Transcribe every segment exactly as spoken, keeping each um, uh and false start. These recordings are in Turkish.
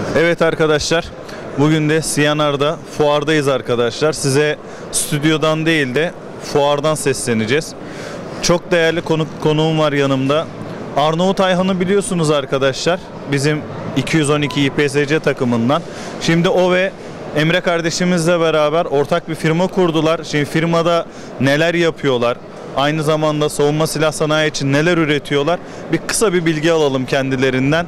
Evet arkadaşlar, bugün de Siyanar'da fuardayız arkadaşlar. Size stüdyodan değil de fuardan sesleneceğiz. Çok değerli konu, konuğum var yanımda. Arnavut Ayhan'ı biliyorsunuz arkadaşlar. Bizim iki yüz on iki İ P S C takımından. Şimdi o ve Emre kardeşimizle beraber ortak bir firma kurdular. Şimdi firmada neler yapıyorlar? Aynı zamanda savunma silah sanayi için neler üretiyorlar? Bir kısa bir bilgi alalım kendilerinden.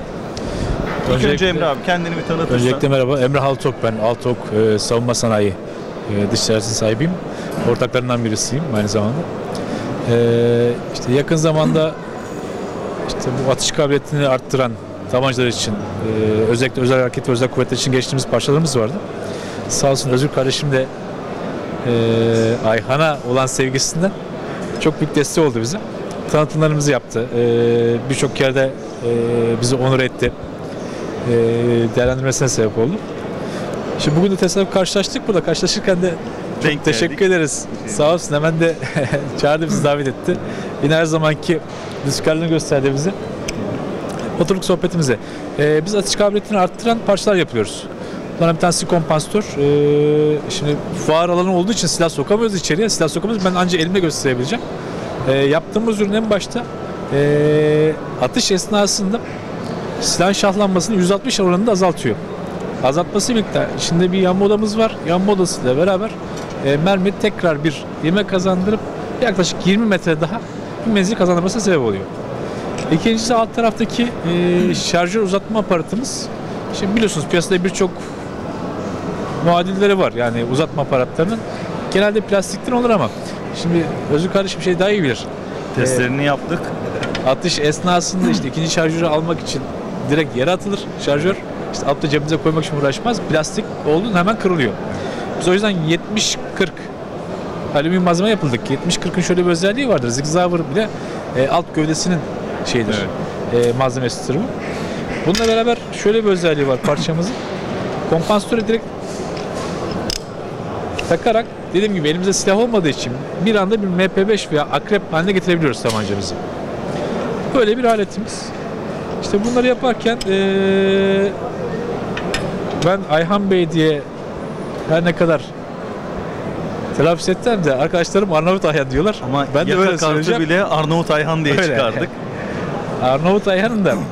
İlk önce Emre abi kendini bir tanıtırsan. Öncelikle merhaba. Emre Altok ben. Altok e, savunma sanayi e, dış ticareti sahibiyim. Ortaklarından birisiyim aynı zamanda. E, işte yakın zamanda işte bu atış kabiliyetini arttıran tabancalar için e, özellikle özel hareket ve özel kuvvetler için geçtiğimiz parçalarımız vardı. Sağ olsun Özgür kardeşim de e, Ayhan'a olan sevgisinden çok büyük destek oldu bize. Tanıtımlarımızı yaptı. E, Birçok yerde e, bizi onur etti. E, değerlendirmesine sebep oldu. Şimdi bugün de tesadüf karşılaştık burada. Karşılaşırken de çok Denk teşekkür geldik. ederiz. Sağ olsun hemen de çağırdı bizi, davet etti. Yine her zamanki müzikalini gösterdi bize. Oturduk sohbetimize. E, biz atış kabiliyetini arttıran parçalar yapıyoruz. Bunlardan bir tanesi kompansatör. E, şimdi fuar alanı olduğu için silah sokamıyoruz içeriye. Silah sokamıyoruz. Ben ancak elimle gösterebileceğim. E, yaptığımız ürün en başta e, atış esnasında silahın şahlanmasını yüzde altmış oranında azaltıyor. Azaltması birlikte içinde bir yanma odamız var. Yanma odasıyla beraber e, mermi tekrar bir ivme kazandırıp yaklaşık yirmi metre daha bir menzil kazandırmasına sebep oluyor. İkincisi alt taraftaki e, şarjör uzatma aparatımız. Şimdi biliyorsunuz piyasada birçok muadilleri var yani uzatma aparatlarının. Genelde plastikten olur ama şimdi Özgür kardeşim bir şey daha iyi bilir. Testlerini E, yaptık. Atış esnasında işte ikinci şarjörü almak için direkt yere atılır şarjör. İşte altta cebimize koymak için uğraşmaz. Plastik olduğunda hemen kırılıyor. Biz o yüzden yetmiş kırk alüminyum malzeme yapıldık. yetmiş kırkın şöyle bir özelliği vardır. Zigzauer bile e, alt gövdesinin şeyidir. Evet. E, malzemesidir bu. Bununla beraber şöyle bir özelliği var parçamızın. Kompansatörü direkt takarak dediğim gibi elimizde silah olmadığı için bir anda bir M P beş veya akrep haline getirebiliyoruz tabancamızı. Böyle bir aletimiz. İşte bunları yaparken ee, ben Ayhan Bey diye her ne kadar telaffuz ettim de arkadaşlarım Arnavut Ayhan diyorlar. Ama ben de öyle söyleyeceğim. bile Arnavut Ayhan diye öyle çıkardık. Arnavut Ayhan'ın da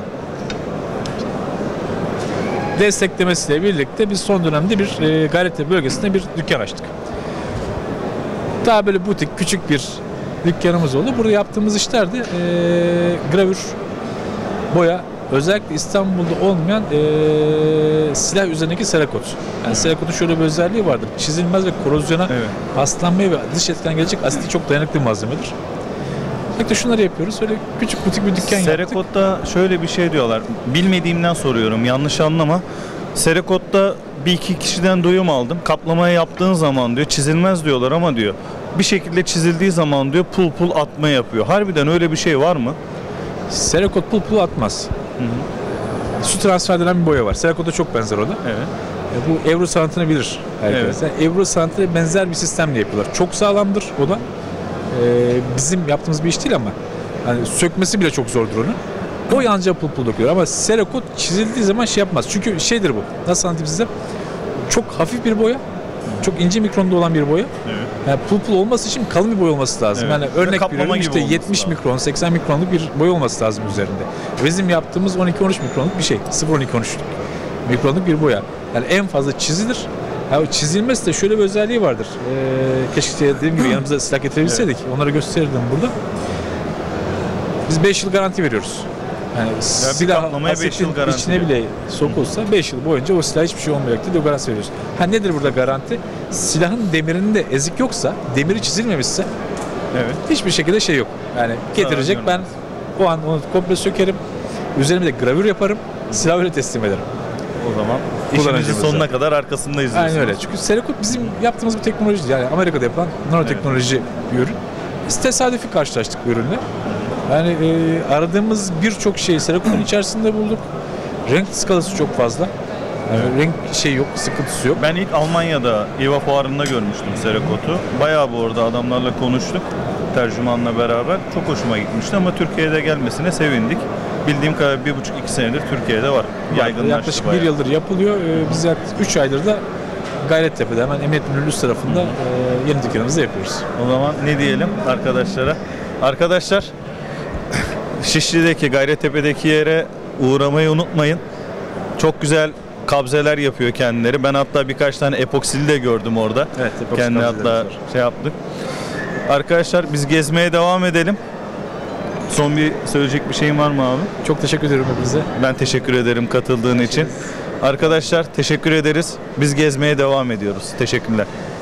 desteklemesiyle birlikte biz son dönemde bir e, Gayrettepe bölgesinde bir dükkan açtık. Daha böyle butik küçük bir dükkanımız oldu. Burada yaptığımız işler de e, gravür, boya, özellikle İstanbul'da olmayan e, silah üzerindeki serakot. Yani evet. Serakotun şöyle bir özelliği vardır. Çizilmez ve korozyona, evet, paslanmaya ve dış etken gelecek asiti çok dayanıklı bir malzemedir. Peki şunları yapıyoruz. Öyle küçük butik bir dükkan yaptık. Serakot'ta şöyle bir şey diyorlar. Bilmediğimden soruyorum. Yanlış anlama. Serakot'ta bir iki kişiden duyum aldım. Kaplamayı yaptığın zaman diyor çizilmez diyorlar ama diyor bir şekilde çizildiği zaman diyor pul pul atma yapıyor. Harbiden öyle bir şey var mı? Serakot pul pul atmaz. Hı hı. Su transfer edilen bir boya var. Serakot'a çok benzer o da. Evet. E, bu Evro sanatını bilir herkes. Evet. Evro sanatı benzer bir sistemle yapıyorlar. Çok sağlamdır o da. E, bizim yaptığımız bir iş değil ama yani sökmesi bile çok zordur onun. O yalnızca pul pul döküyor ama Serakot çizildiği zaman şey yapmaz. Çünkü şeydir bu. Nasıl anlatayım size? Çok hafif bir boya. Çok ince mikronda olan bir boya. Evet. Yani pul pul olması için kalın bir boya olması lazım. Evet. Yani örnek veriyorum işte yetmiş mikron, seksen mikronluk bir boya olması lazım üzerinde. Bizim yaptığımız on iki on üç mikronluk bir şey. sıfır on iki on üç mikronluk bir boya. Yani en fazla çizilir. Yani çizilmesi de şöyle bir özelliği vardır. Ee, keşke dediğim gibi yanımıza silah getirebilseydik. Evet. Onları gösterirdim burada. Biz beş yıl garanti veriyoruz. Yani yani silah asetin içine bile sokulsa beş yıl boyunca o silah hiçbir şey olmayacak diye garanti veriyoruz. Ha nedir burada garanti? Silahın demirinde ezik yoksa, demiri çizilmemişse evet, hiçbir şekilde şey yok. Yani getirecek, ben o an onu komple sökerim, üzerine de gravür yaparım, silahı öyle teslim ederim. O zaman işimizin sonuna kadar arkasındayız diyorsunuz. Aynen öyle. Çünkü Serakot bizim yaptığımız bir teknoloji, yani Amerika'da yapılan nanoteknoloji evet, bir ürün. Biz tesadüfi karşılaştık bu ürünle. Yani e, aradığımız birçok şeyi Serakot'un içerisinde bulduk. Renk skalası çok fazla. Yani evet, renk şey yok, sıkıntısı yok. Ben ilk Almanya'da İVA fuarında görmüştüm Serakot'u. Bayağı bu orada adamlarla konuştuk tercümanla beraber. Çok hoşuma gitmişti ama Türkiye'de gelmesine sevindik. bildiğim kadar bir buçuk iki senedir Türkiye'de var. Yaygınlaştı Yaklaşık bayağı. bir yıldır yapılıyor. Ee, Biz yaklaşık üç aydır da Gayrettepe'de hemen Emniyet Müdürlüğü üst tarafında e, yeni dükkanımızda yapıyoruz. O zaman ne diyelim arkadaşlara? Arkadaşlar Şişli'deki, Gayrettepe'deki yere uğramayı unutmayın. Çok güzel kabzeler yapıyor kendileri. Ben hatta birkaç tane epoksili de gördüm orada. Evet, epoksi Kendi kabzelerimiz hatta var. şey yaptık. Arkadaşlar biz gezmeye devam edelim. Son bir söyleyecek bir şeyin var mı abi? Çok teşekkür ediyorum hepinize. Ben teşekkür ederim katıldığın için. Arkadaşlar teşekkür ederiz. Biz gezmeye devam ediyoruz. Teşekkürler.